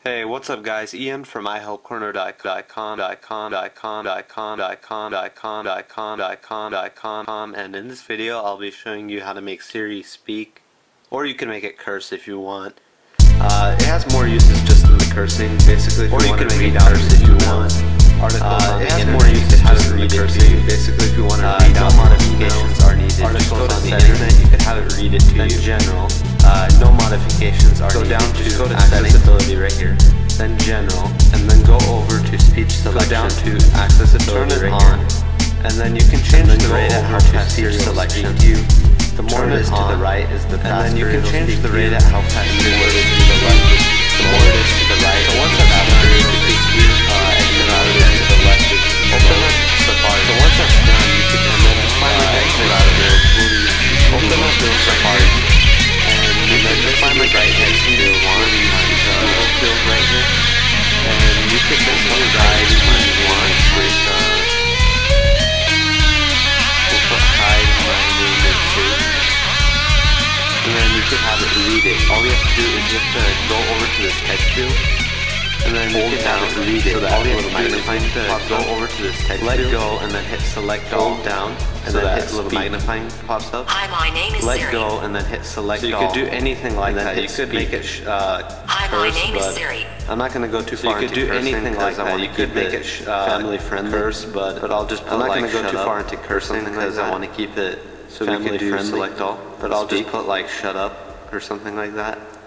Hey, what's up guys? Ian from ihelpcorner.com, and in this video I'll be showing you how to make Siri speak, or you can make it curse if you want. It has more uses just than the cursing, basically. Or you can make it curse if you want. It has more uses just than the cursing, basically. If you want to read out modifications are needed. Articles on the internet, you can have it read it to you. In general, no modifications are needed. Go to accessibility right here. Then general, and then go over to speech selection. Go down to accessibility right here. And then you can change the rate at how fast speech selection. The more it is to the right is the faster. And then you can change the rate at how fast it is to the left. The more it is to the right. So once that's done, it speaks to you. Exit out of it to the left is open up Safari. So once that's done, you can just finally exit out of it. Open up the Safari. And then just finally text to one field right here. And you can just hide when you want with we'll put hide my name is Siri. And then you could have it read it. All you have to do is you have to go over to this text field, and then you can have it read it. All you have to do is go over to this text field, let go, and then hit select all down, and then hit little magnifying pops up. Hi, my name is Siri. Let go, and then hit select all. So you could do anything like that. You could make it Hi, my name is Siri. I'm not going to go too far into cursing. You could do anything like that. You could make it family friendly, but I'll just put I'm not going to go too far into cursing because I want to keep it family friendly. Select all, but I'll just put like shut up or something like that.